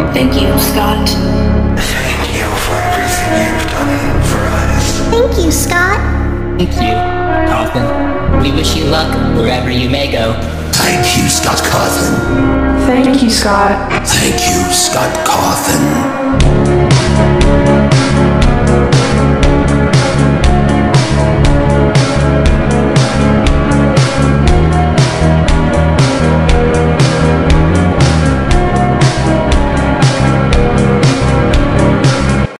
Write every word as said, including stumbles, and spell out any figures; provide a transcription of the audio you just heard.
Thank you, Scott. Thank you for everything you've done for us. Thank you, Scott. Thank you, Cawthon. We wish you luck wherever you may go. Thank you, Scott Cawthon. Thank you, Scott. Thank you, Scott Cawthon.